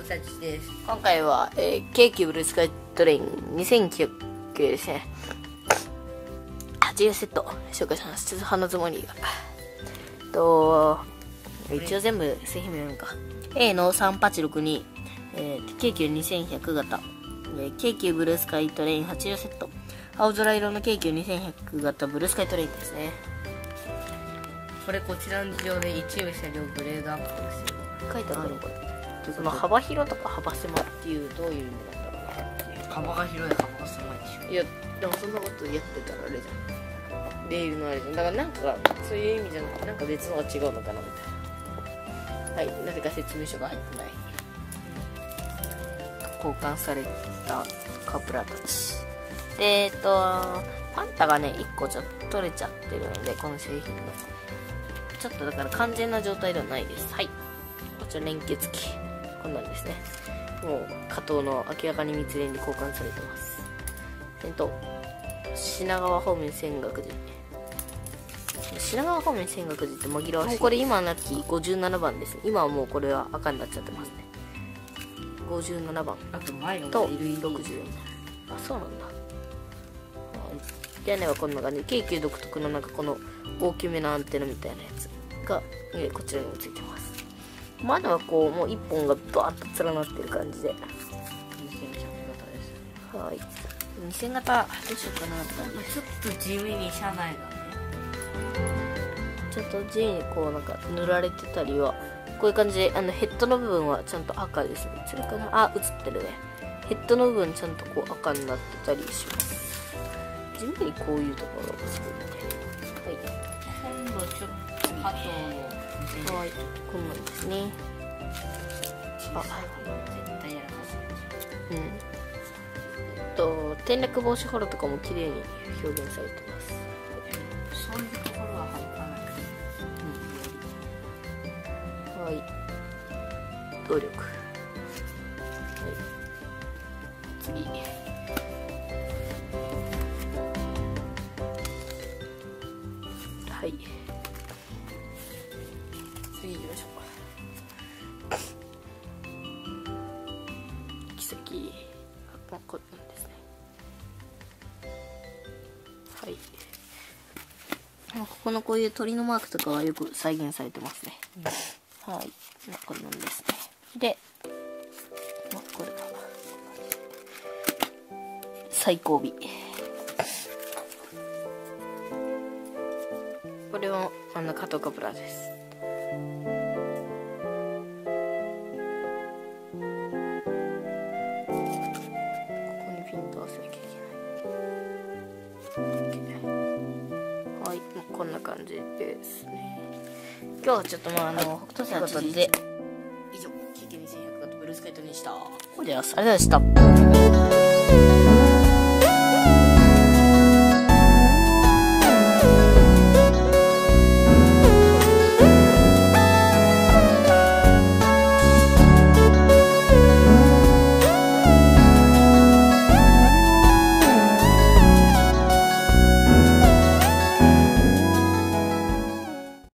たちです。 今回は、京急ブルースカイトレイン2900ですね。80セット紹介します。ちょっと鼻づもりが。一応全部製品名なんか。A の3862、京急2100型、京急ブルースカイトレイン80セット。青空色の京急2100型ブルースカイトレインですね。 これこちらの事情で一部車両グレードアップですよ。 書いてあるのこれ。その幅広とか幅狭っていうどういう意味なんだろうなっていう。 幅が広い、幅が狭いでしょ。 いや、でもそんなことやってたらあれじゃん。レールのあれじゃん。だからなんかそういう意味じゃなくてなんか別のが違うのかなみたいな。はい、なぜか説明書が入ってない。交換されたカプラーたち。で、パンタがね、1個ちょっと取れちゃってるので、この製品の。ちょっとだから完全な状態ではないです。はい。こちら連結機。こんなんですね。もう、加藤の明らかに密連で交換されてます。先頭。品川方面泉岳寺。品川方面泉岳寺って紛らわしい。これ今なき57番です。今はもうこれは赤になっちゃってますね。57番。 あと前のと LED。 60円。あ、そうなんだ。屋根はこんな感じで、京急独特のなんかこの大きめのアンテナみたいなやつが、こちらにもついてます。窓はこう、もう一本がバーッと連なってる感じで。 2100型です。 はい。2000型、どうしようかなって感じ。 ちょっと地味に車内がね。 ちょっと地味にこうなんか塗られてたりは、こういう感じで、ヘッドの部分はちゃんと赤ですね。それかなあ、映ってるね。ヘッドの部分ちゃんとこう赤になってたりします。地味にこういうところがすごいみたいな。 今度ちょっと加藤のはい。こんなんですね。 小さいの絶対やらかうん。転落防止ホロとかも綺麗に表現されてます。 す。そういうところは半端ない。 はい。動力。はい。次。はい。次行きましょう。行き先。これなんですね。はい。ここのこういう鳥のマークとかはよく再現されてますね。はい。これなんですね。で、これが最後尾。これは加藤カプラーです。ここにピント合わせなきゃいけない。はい、こんな感じですね。今日はちょっと北斗星の知事で以上、KK2100型ブルースカイトにした。ありがとうございました。